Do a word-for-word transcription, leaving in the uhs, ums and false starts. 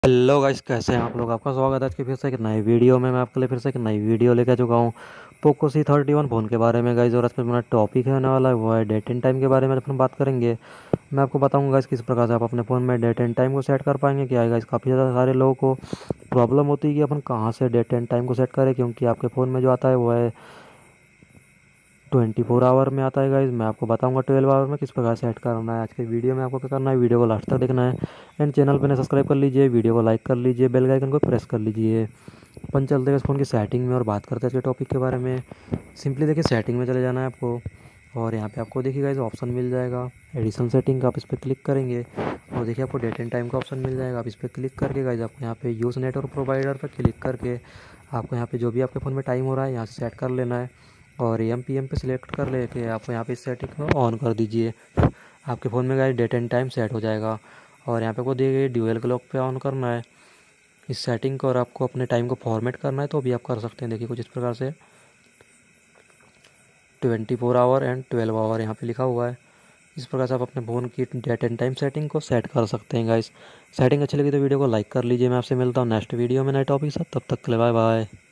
Hello guys, कैसे हैं आप लोग। आपका स्वागत है आज की फिर से एक नई वीडियो में। मैं आपके लिए फिर से एक नई वीडियो लेकर आ चुका हूँ Poco C thirty one phone के बारे में गाइस। और आज का मेरा टॉपिक है होने वाला है वो है डेट एंड टाइम के बारे में अपन बात करेंगे। मैं आपको बताऊंगा गाइस किस प्रकार से आप अपने फ़ोन में डेट एंड टाइम को सेट कर पाएंगे। क्या है गाइस, काफ़ी ज़्यादा सारे लोगों को प्रॉब्लम होती है कि अपन कहाँ से डेट एंड टाइम को सेट करें, क्योंकि आपके फ़ोन में जो आता है वो है ट्वेंटी फोर आवर में आता है गाइज। मैं आपको बताऊंगा ट्वेल्व आवर में किस प्रकार सेट करना है। आज के वीडियो में आपको क्या करना है, वीडियो को लास्ट तक देखना है। एंड चैनल पर सब्सक्राइब कर लीजिए, वीडियो को लाइक कर लीजिए, बेल आइकन को प्रेस कर लीजिए। अपन चलते हैं इस फ़ोन की सेटिंग में और बात करते हैं इसके टॉपिक के बारे में। सिंपली देखिए, सेटिंग में चले जाना है आपको और यहाँ पे आपको देखिए गाइज ऑप्शन मिल जाएगा एडिशनल सेटिंग का। आप इस पर क्लिक करेंगे और देखिए आपको डेट एंड टाइम का ऑप्शन मिल जाएगा। आप इस पर क्लिक करके गाइज आपको यहाँ पे यूज़ नेटवर्क प्रोवाइडर पर क्लिक करके आपको यहाँ पे जो भी आपके फ़ोन में टाइम हो रहा है यहाँ से सेट कर लेना है। और एम पी एम पे सिलेक्ट कर लेके आप यहाँ पे इस सेटिंग को ऑन कर दीजिए। आपके फ़ोन में guys date and time set हो जाएगा। और यहाँ पे को दिए गए ड्यूअल क्लॉक पे ऑन करना है इस सेटिंग को, और आपको अपने टाइम को फॉर्मेट करना है तो भी आप कर सकते हैं। देखिए कुछ इस प्रकार से twenty four hour and twelve hour यहाँ पे लिखा हुआ है। इस प्रकार से आप अपने फ़ोन की डेट एंड टाइम सेटिंग को सेट कर सकते हैं गाइस। सेटिंग अच्छी लगी तो वीडियो को लाइक कर लीजिए। मैं आपसे मिलता हूँ नेक्स्ट वीडियो में नए टॉपिक साथ। तब तक के लिए बाय बाय।